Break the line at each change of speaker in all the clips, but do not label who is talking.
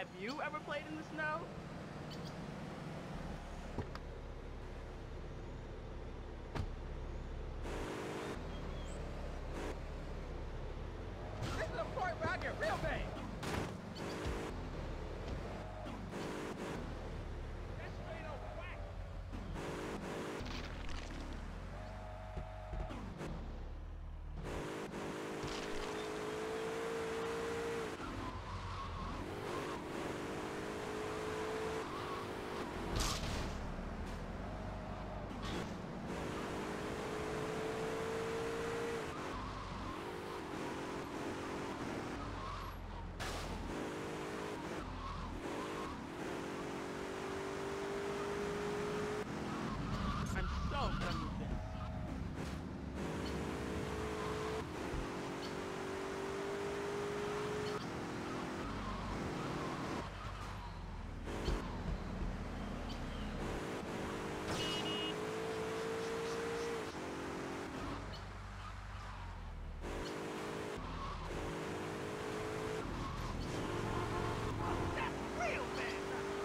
Have you ever played in the snow? This is the point where I get real bad. It's straight up whack. I'm so done with this. That's real bad.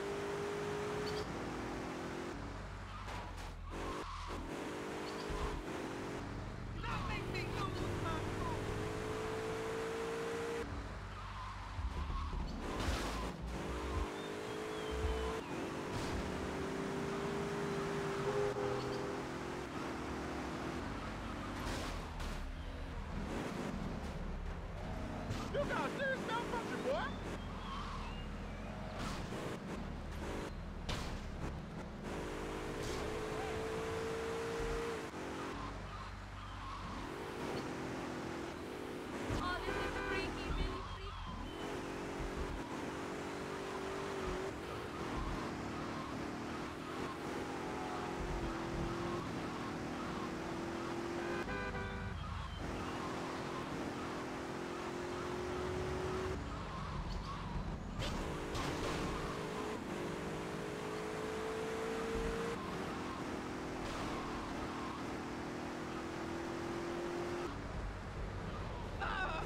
Not make me lose my cool. You got a serious malfunction, boy.
Oh, this is freaky, really freaky.
Ah!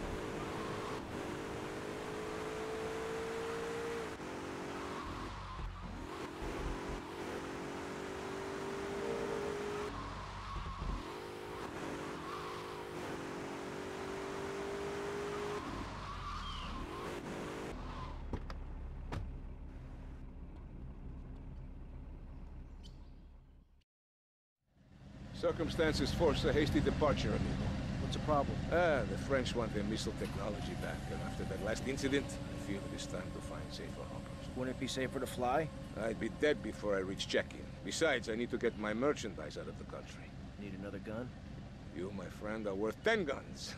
Circumstances force a hasty departure, amigo.
What's the problem?
The French want their missile technology back, and after that last incident, I feel it is time to find safer harbors.
Wouldn't it be safer to fly?
I'd be dead before I reach check-in. Besides, I need to get my merchandise out of the country.
Need another gun?
You, my friend, are worth 10 guns.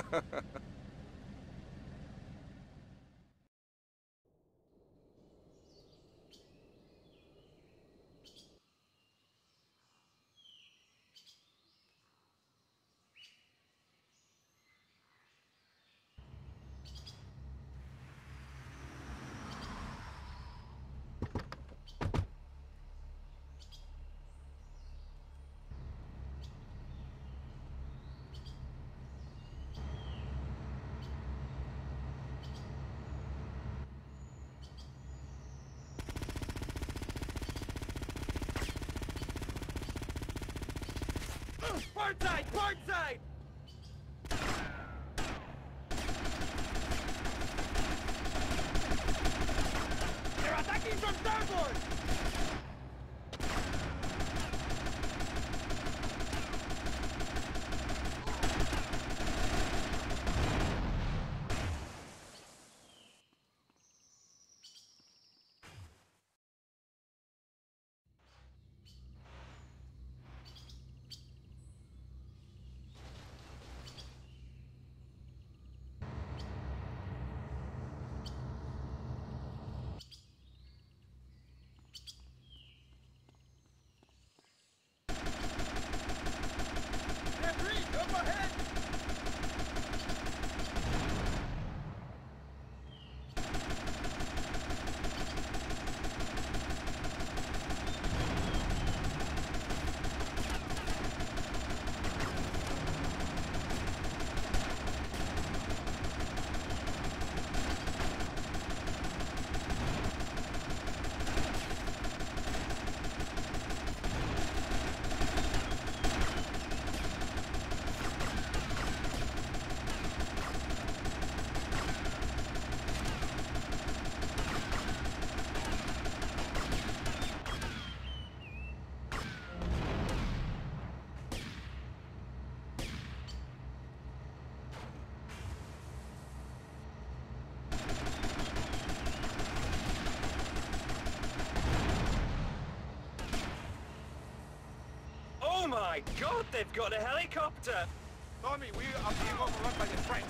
Port side! Port side! They're attacking from starboard!
my god, they've got a helicopter!
Tommy, we are being overrun by the French.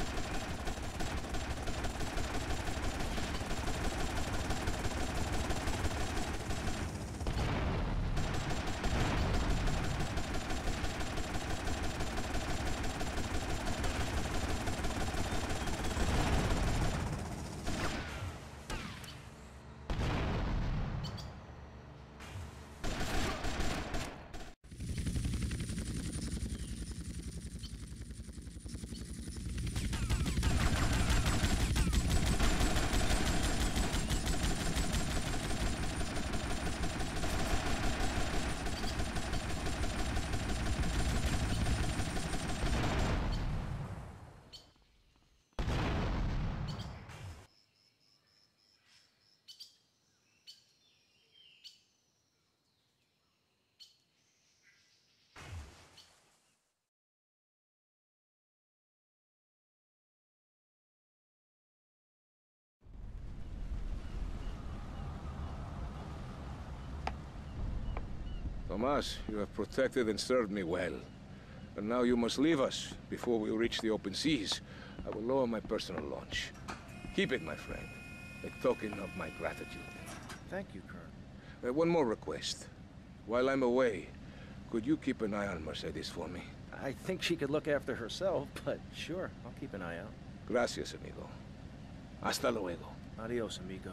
Tomas, you have protected and served me well. And now you must leave us before we reach the open seas. I will lower my personal launch. Keep it, my friend. A token of my gratitude.
Thank you, Colonel.
One more request. While I'm away, could you keep an eye on Mercedes for me?
I think she could look after herself, but sure, I'll keep an eye out.
Gracias, amigo. Hasta luego.
Adios, amigo.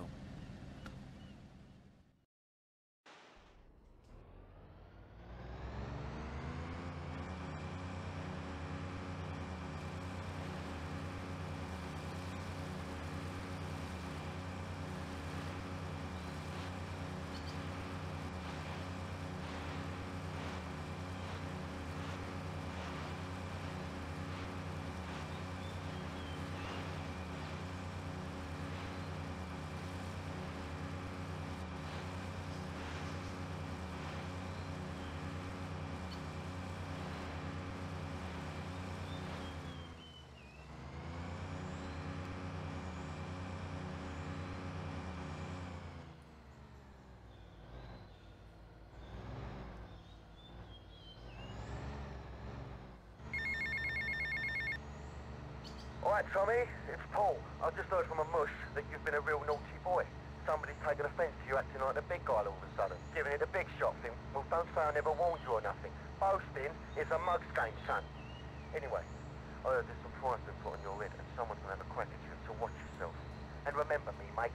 Alright, Tommy, it's Paul. I just heard from a mush that you've been a real naughty boy. Somebody's taken offence to you acting like the big guy all of a sudden. Giving it a big shot thing. Well, don't say I never warned you or nothing. Boasting is a mug's game, son. Anyway, I heard there's some price been put on your head and someone's gonna have a crack at you, so watch yourself. And remember me, mate.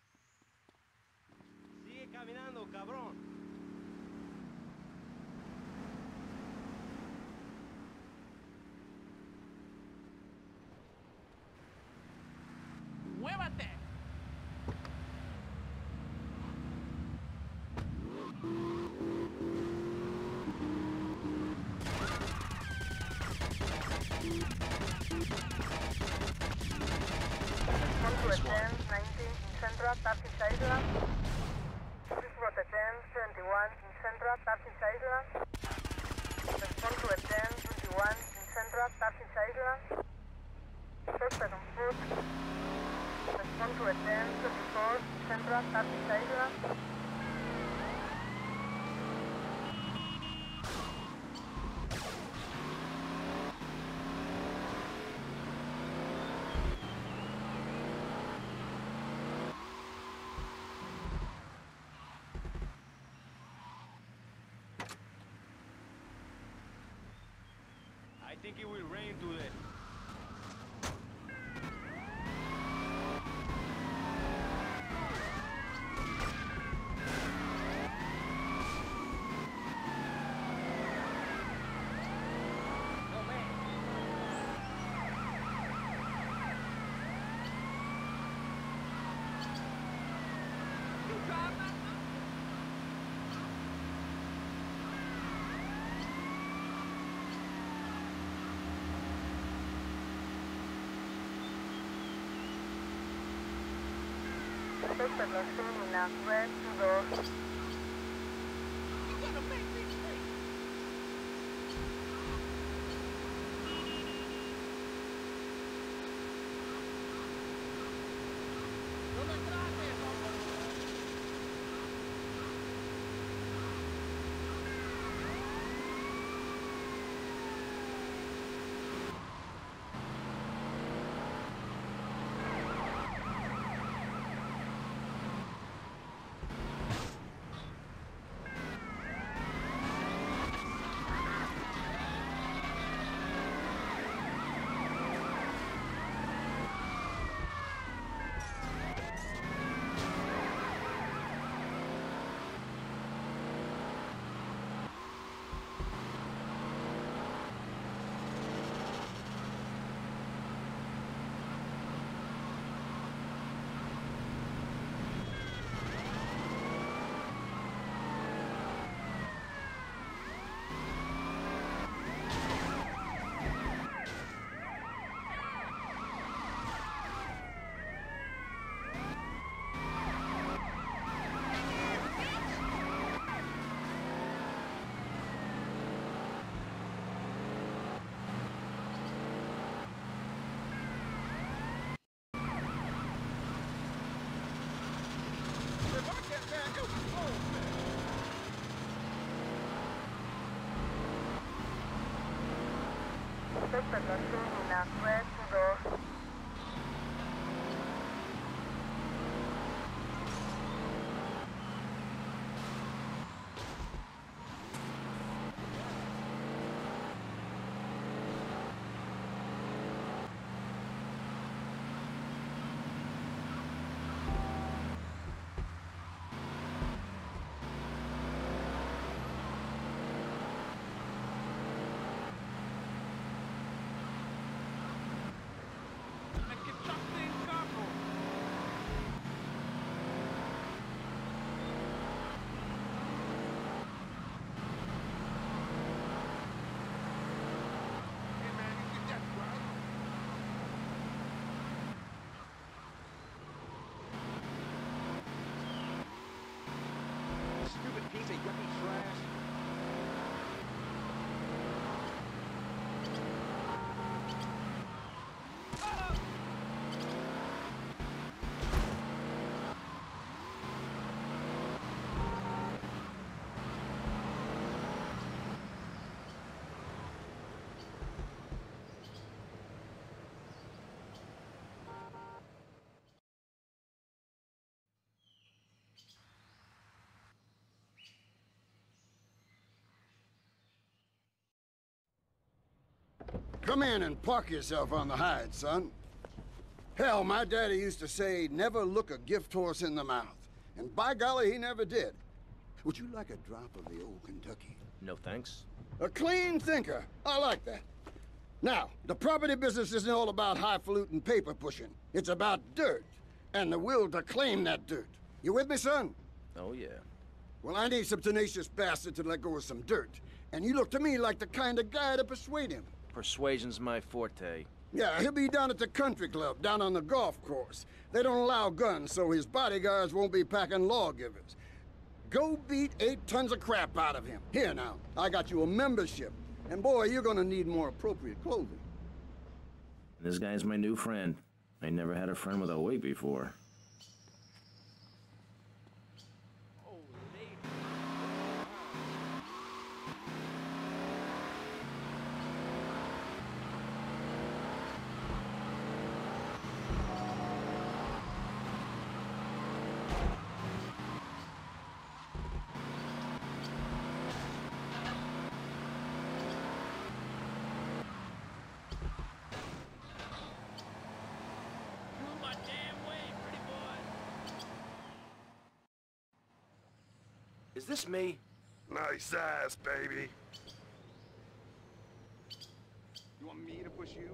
Caminando, cabrón.
Taxi Island. Please report a 1021 in Central, Taxi Island. Respond to a 1021 in Central, Taxi Island. Suspect on foot. Respond to a 1024 Central, Taxi Island.
I think it will rain today.
Suspect was seen in a red two-door.
You're gonna make me free. Dove entrate,
Suspect was seen in a red two-door.
stupid piece of yucky trash.
Come in and park yourself on the hide, son. Hell, my daddy used to say, never look a gift horse in the mouth. And by golly, he never did. Would you like a drop of the old Kentucky?
No thanks.
A clean thinker. I like that. Now, the property business isn't all about highfalutin paper pushing. It's about dirt, and the will to claim that dirt. You with me, son?
Oh, yeah.
Well, I need some tenacious bastard to let go of some dirt. And you look to me like the kind of guy to persuade him.
Persuasion's my forte.
Yeah, he'll be down at the country club, down on the golf course. They don't allow guns, so his bodyguards won't be packing lawgivers. Go beat 8 tons of crap out of him. Here now, I got you a membership. And boy, you're gonna need more appropriate clothing.
This guy's my new friend. I never had a friend with a weight before.
Oh, lady. Move my damn way, pretty boy.
Is this me?
Nice ass, baby.
You want me to push you?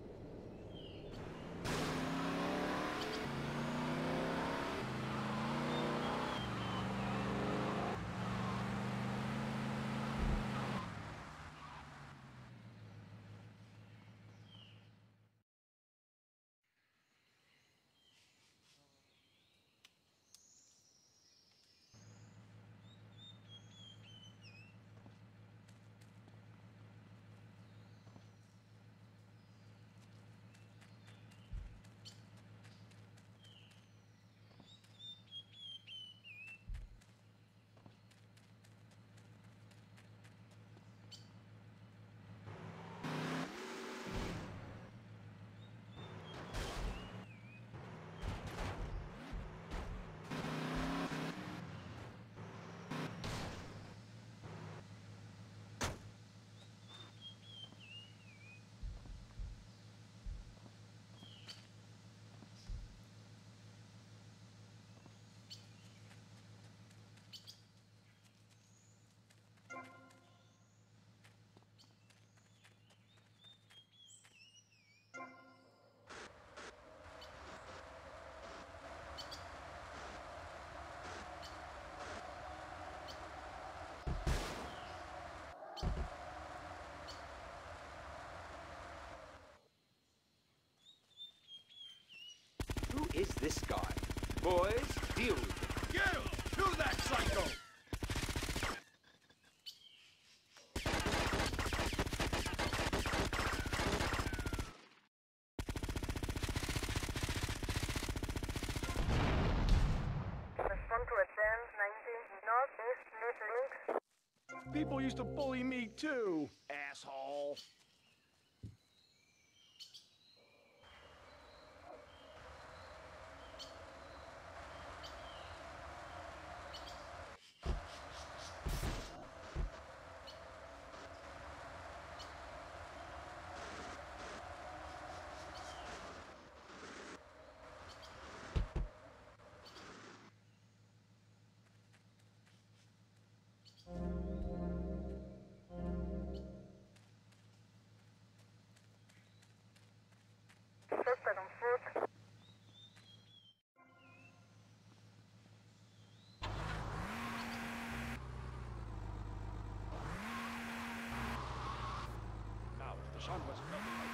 Who is this guy? Boys, deal with him.
Get him! Do that, psycho!
Respond to a 10-19 northeast Leaf Links.
People used to bully me too, asshole.
Suspect on foot.
Now, if the sun was coming